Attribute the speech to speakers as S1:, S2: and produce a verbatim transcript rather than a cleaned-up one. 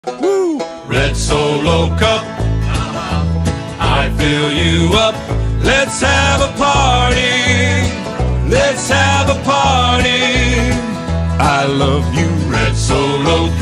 S1: Woo! Red Solo Cup, I fill you up. Let's have a party. Let's have a party. I love you, Red Solo Cup.